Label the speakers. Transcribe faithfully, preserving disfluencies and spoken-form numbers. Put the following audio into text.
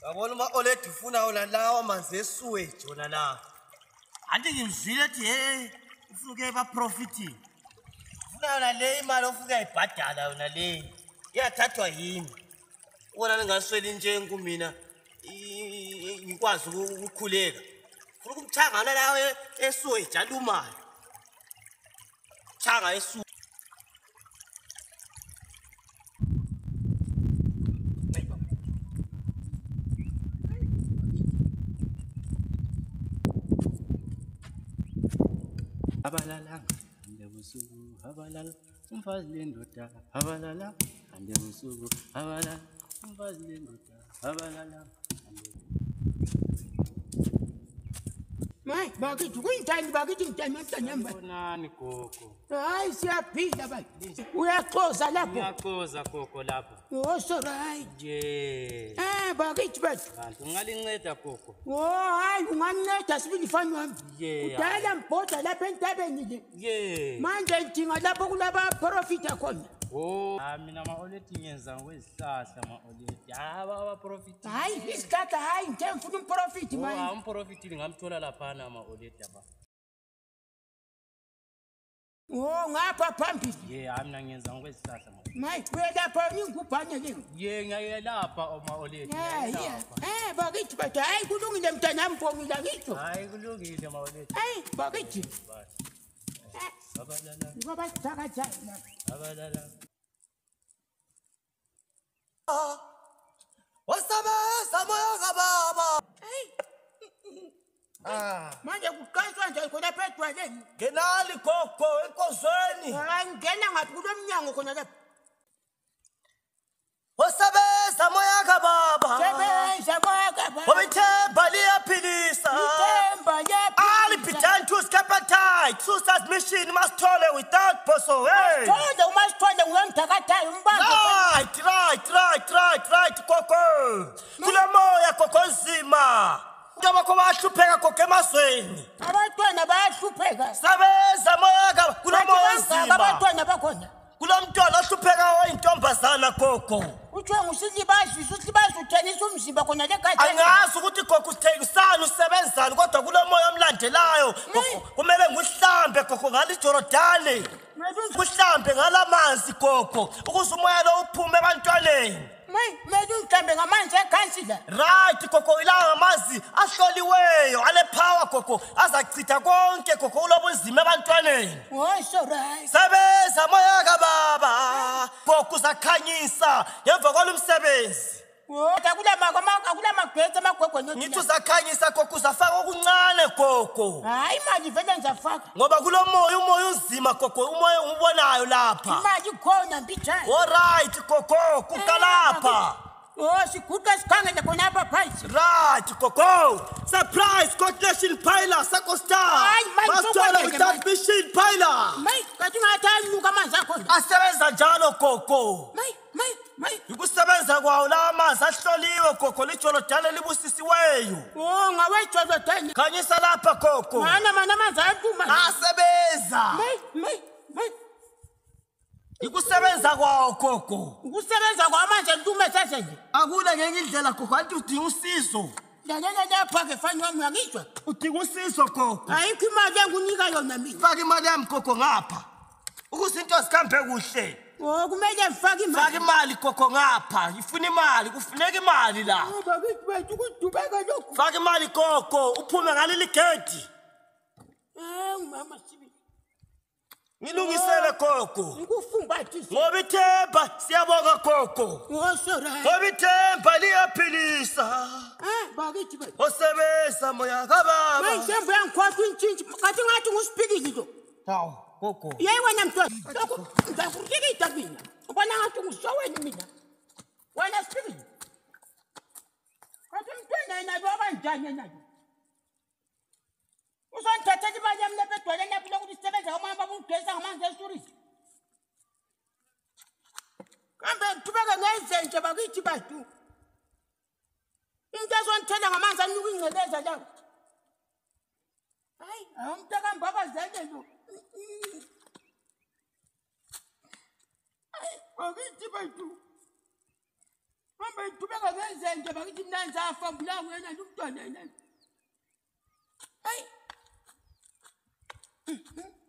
Speaker 1: Yabona uma olethu ufuna wona lawa manzi eSewage wona la. Anti ngimzwile ethi hey ufuke ba profiting. Ufuna wona le imali ofuka ibhadala wona le. Iyathathwa yini? Wona ningasweli nje kumina ngikwazi ukukhuleka. Ufuna ukumthangana lawe eSewage alumayo. Thanga eSewage.
Speaker 2: Habalala, ande busuku, habalala, umfazi lendoda, habalala, ande busuku, habalala, umfazi lendoda, habalala.
Speaker 3: Mai, bakithi kuyintani bakithi ngitani mntanyamba.
Speaker 2: Nani Gogo?
Speaker 3: Hayi siyaphila bayi. Uyaxoza lapho.
Speaker 2: Uyaxoza Gogo lapho.
Speaker 3: Oh so right.
Speaker 2: Yeah.
Speaker 3: Eh bakithi bathi.
Speaker 2: Kanti ungalinceda Gogo.
Speaker 3: Oh hayi unganinceda sibili fani wami.
Speaker 2: Yeah.
Speaker 3: Udala mbhoda lapha entabeni nje.
Speaker 2: Yeah.
Speaker 3: Manje ngidinga lapho kulaba profita khona.
Speaker 2: Oh, mina ma-oleti ngenza ngwezihlahla ma-oleti. Haba aba-profit.
Speaker 3: Hayi isihlahla hayi ngithe ngifuna umprofit manje.
Speaker 2: Oh, umprofit ngingamthola laphana ma-oleti aba.
Speaker 3: Oh ngapha phambili.
Speaker 2: Yeah, mina ngenza ngwezihlahla ma.
Speaker 3: Mayi uyelapha ngingubhane ke.
Speaker 2: Yeah, ngiyelapha ma-oleti.
Speaker 3: Yeah, yeah. Eh bakithi bathi hayi kulungile mntanami ngibongile ngitsho.
Speaker 2: Hayi kulungile ma-oleti.
Speaker 3: Hayi bakithi.
Speaker 2: Habalala.
Speaker 3: Ngoba sithakajana.
Speaker 2: Habalala.
Speaker 1: Wasabaza moya kababa.
Speaker 3: Hey.
Speaker 1: Ah,
Speaker 3: Manje kuqhanswa nje khona phedwaleni.
Speaker 1: ngenali Gogo enkozweni.
Speaker 3: Hayi ngena ngathi kulomnyango khona lapha.
Speaker 1: Wasabaza moya kababa.
Speaker 3: Sebenza kwakaba.
Speaker 1: Obithemba liyaphilisa.
Speaker 3: Ithemba
Speaker 1: Ali bidan to appetite. Suicide mission must tolerate without boso. Hey.
Speaker 3: Kodwa uma sithole ngiyomthakathayo umbambe.
Speaker 1: Right, right, right, right, right, Gogo. Kula moya Gogo nzima. Ngoba ko bahlupheka Gogo emazweni.
Speaker 3: Abantwana bayahlupheka.
Speaker 1: Sabeza moya kababa. Kula moya nzima.
Speaker 3: Abantwana bakhona.
Speaker 1: Kulomntwana ohlupheka oyintombazana Gogo.
Speaker 3: Uthiwa ngusilibazi, usilibazi uthenisa umzimba khona le gadi.
Speaker 1: Angazi ukuthi Gogo uthengisana usebenzani kodwa kulomoya omlandelayo kumele ngihlambe Gogo ngali Jordan. Kuhlambe ngalamanzi Gogo ukuze umoya lo uphume ebantwaneni.
Speaker 3: Mayi, manje ungihlambe ngamanzi ekhansila.
Speaker 1: Right Gogo ilanga amanzi ahloliweyo ale power Gogo azachitha konke Gogo ulobunzima ebantwaneni.
Speaker 3: Oh so right.
Speaker 1: Sebeza moya kababa Gogo uzakhanyisa ngemva kwalomsebenzi.
Speaker 3: Oh akula maka akula magwethe amagwegwe nyothi.
Speaker 1: Ngithi uzakhanyisa Gogo uzafaka okuncane Gogo.
Speaker 3: Hayi imali vele ngizafaka.
Speaker 1: Ngoba kulomoya umoya unzima Gogo umoya ungibonayo lapha.
Speaker 3: Imali khona mbijana.
Speaker 1: All right Gogo kukalapha.
Speaker 3: Oh siguqa sikhangele khona apha phansi.
Speaker 1: Right Gogo. Surprise coordination pilot Sako Star.
Speaker 3: Hayi, manje
Speaker 1: Mastola
Speaker 3: ukwenzeke,
Speaker 1: without machine pilot.
Speaker 3: Mayi kathi ungathani nuka amanzi akhona.
Speaker 1: Asebenza njalo Gogo.
Speaker 3: Mayi mayi mayi.
Speaker 1: Ukusebenza kwawo la amanzi ahloliwe Gogo lijolodane libusisiweyo.
Speaker 3: Oh ngawejolo dani.
Speaker 1: Khanyisa lapha Gogo.
Speaker 3: Mana mana amanzi ayantuma.
Speaker 1: Asebenza.
Speaker 3: Mayi mayi mayi.
Speaker 1: Ikusebenza kwawo Gogo.
Speaker 3: Ukusebenza kwamanzi entume sese nje.
Speaker 1: Akuna ngenye indlela Gogo anti udinga usizo.
Speaker 3: Lalela lapha ke fani wami uyangizwa.
Speaker 1: Udinga usizo Gogo.
Speaker 3: Ayikho imali engunika yona mina.
Speaker 1: Faka imali yami Gogo ngapha. Ukuze into zikhambe kuhle.
Speaker 3: Oh kumele ngifake imali.
Speaker 1: Faka imali Gogo ngapha. Ifuna imali, kufuneka imali la.
Speaker 3: Oh bakithi bethu kudubeka lokho.
Speaker 1: Faka imali Gogo, uphume ngaleli gate.
Speaker 3: Eh umama sibi.
Speaker 1: Ngilungisele Gogo.
Speaker 3: Ngikufumba thi.
Speaker 1: Ngoba ithemba siyabonga Gogo.
Speaker 3: Oh sorry.
Speaker 1: Ngoba ithemba liyaphilisa.
Speaker 3: Eh bakithi bethu.
Speaker 1: Osebeza moya kababa.
Speaker 3: Manje mbuya ngikhwatha intshintshi kathi ngathi nguSpikiri lo.
Speaker 1: Hawu Gogo.
Speaker 3: Yeyi wena mntwana. Lokho ngizakurikita mina. Ubona ngathi ngishoweni mina. Wena Spikiri. Kathi mntwana yena lo abanjani yena. Uzongithathela imali yami lapha edwaleni lapho lokuthi sisebenza ngomoya babungigeza ngamanzi eSurisi. Kambe ngithubeke ngenze nje bakithi bathu. Into ezongithela ngamanzi anuka ingceleza lapho. Hayi, awumntaka mbabazele lo. Hayi, bakithi bathu. Mama itubeka ngezenje bakithi mnanzi afa mbulawa wena umntwana yena. Hayi.